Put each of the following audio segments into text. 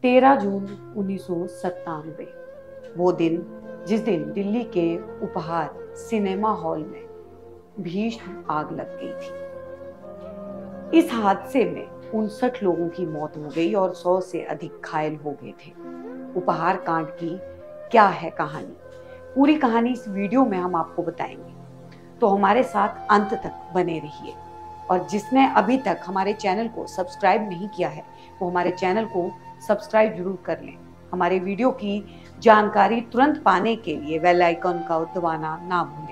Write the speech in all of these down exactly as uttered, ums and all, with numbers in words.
तेरह जून उन्नीस सौ सत्तानवे, वो दिन जिस दिन दिल्ली के उपहार सिनेमा हॉल में भीषण आग लग गई थी। इस हादसे में उनसठ लोगों की मौत हो गई और सौ से अधिक घायल हो गए थे। उपहार कांड की क्या है कहानी, पूरी कहानी इस वीडियो में हम आपको बताएंगे, तो हमारे साथ अंत तक बने रहिए। और जिसने अभी तक हमारे चैनल को सब्सक्राइब नहीं किया है वो हमारे चैनल को सब्सक्राइब जरूर कर लें। हमारे वीडियो की जानकारी तुरंत पाने के लिए बेल आइकन का दबाना ना भूलें।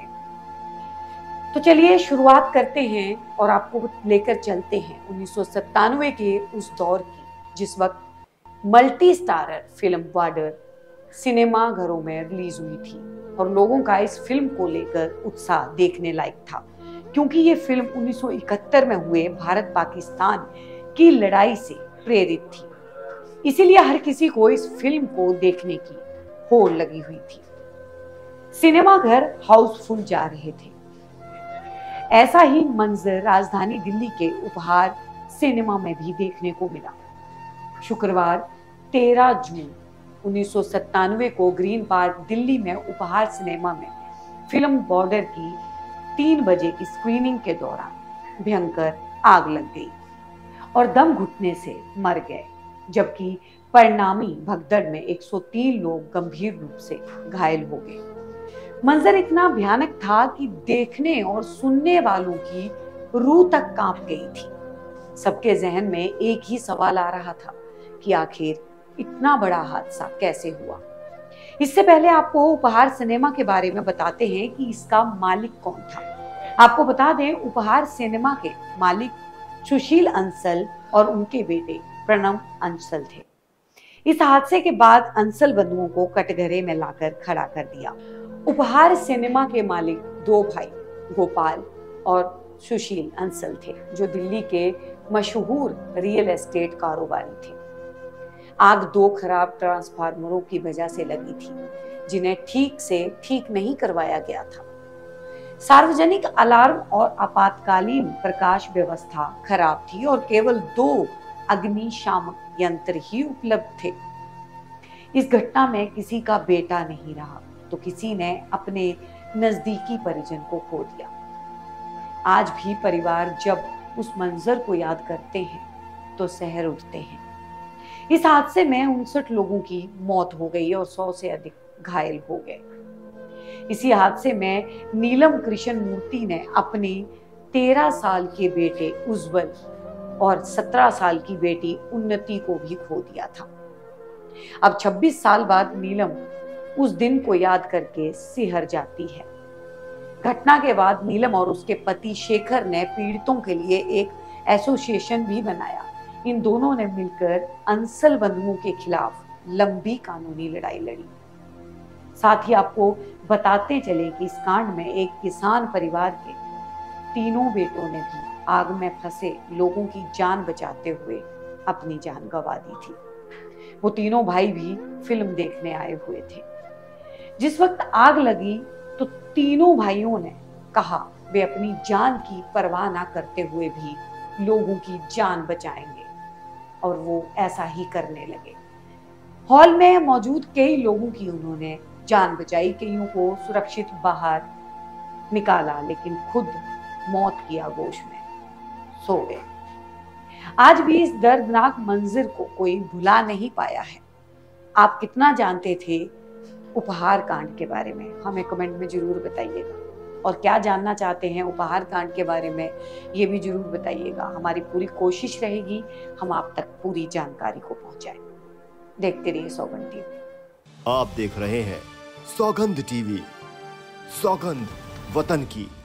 तो चलिए शुरुआत करते हैं और आपको लेकर चलते हैं उन्नीस सौ सत्तानवे के उस दौर की, जिस वक्त multi starrer film Border cinema घरों में रिलीज हुई थी और लोगों का इस फिल्म को लेकर उत्साह देखने लायक था, क्योंकि ये फिल्म उन्नीस सौ इकहत्तर में हुए भारत पाकिस्तान की लड़ाई से प्रेरित थी। इसीलिए हर किसी को इस फिल्म को देखने की होड़ लगी हुई थी। सिनेमा घर हाउसफुल जा रहे थे। ऐसा ही मंजर राजधानी दिल्ली के उपहार सिनेमा में भी देखने को मिला। शुक्रवार तेरह जून उन्नीस सौ सत्तानवे को ग्रीन पार्क दिल्ली में उपहार सिनेमा में फिल्म बॉर्डर की तीन बजे की स्क्रीनिंग के दौरान भयंकर आग लग गई और दम घुटने से मर गए, जबकि परिणामी भगदड़ में एक सौ तीन लोग गंभीर रूप से घायल हो गए। मंजर इतना भयानक था कि देखने और सुनने वालों की रूह तक कांप गई थी। सबके जहन में एक ही सवाल आ रहा था कि आखिर इतना बड़ा हादसा कैसे हुआ। इससे पहले आपको उपहार सिनेमा के बारे में बताते हैं कि इसका मालिक कौन था। आपको बता दें, उपहार सिनेमा के मालिक सुशील अंसल और उनके बेटे प्रणव अंसल थे। इस हादसे के बाद अंसल बंधुओं को कटघरे में लाकर खड़ा कर दिया। उपहार सिनेमा के मालिक दो भाई गोपाल और सुशील अंसल थे, जो दिल्ली के मशहूर रियल एस्टेट कारोबारी थे। आग दो खराब ट्रांसफार्मरों की वजह से लगी थी, जिन्हें ठीक से ठीक नहीं करवाया गया था। सार्वजनिक अलार्म और आपातकालीन प्रकाश व्यवस्था खराब थी और केवल दो अग्निशामक यंत्र ही उपलब्ध थे। इस घटना में किसी का बेटा नहीं रहा तो किसी ने अपने नजदीकी परिजन को खो दिया। आज भी परिवार जब उस मंजर को याद करते हैं तो सहर उठते हैं। इस हादसे में उनसठ लोगों की मौत हो गई और सौ से अधिक घायल हो गए। इसी हादसे में नीलम कृष्ण मूर्ति ने अपने तेरह साल के बेटे उज्जवल और सत्रह साल की बेटी उन्नति को भी खो दिया था। अब छब्बीस साल बाद नीलम उस दिन को याद करके सिहर जाती है। घटना के बाद नीलम और उसके पति शेखर ने पीड़ितों के लिए एक एसोसिएशन भी बनाया। इन दोनों ने मिलकर अंसल बंधुओं के खिलाफ लंबी कानूनी लड़ाई लड़ी। साथ ही आपको बताते चले कि इस कांड में एक किसान परिवार के तीनों बेटों ने भी आग में फंसे लोगों की जान बचाते हुए अपनी जान गंवा दी थी। वो तीनों भाई भी फिल्म देखने आए हुए थे। जिस वक्त आग लगी तो तीनों भाइयों ने कहा वे अपनी जान की परवाह ना करते हुए भी लोगों की जान बचाएंगे, और वो ऐसा ही करने लगे। हॉल में मौजूद कई लोगों की उन्होंने जान बचाई, कईयों को सुरक्षित बाहर निकाला, लेकिन खुद मौत की आगोश में सो गए। आज भी इस दर्दनाक मंजर को कोई भुला नहीं पाया है। आप कितना जानते थे उपहार कांड के बारे में, हमें कमेंट में जरूर बताइएगा। और क्या जानना चाहते हैं उपहार कांड के बारे में, ये भी जरूर बताइएगा। हमारी पूरी कोशिश रहेगी हम आप तक पूरी जानकारी को पहुंचाएं। देखते रहिए सौगंध टीवी। आप देख रहे हैं सौगंध टीवी, सौगंध वतन की।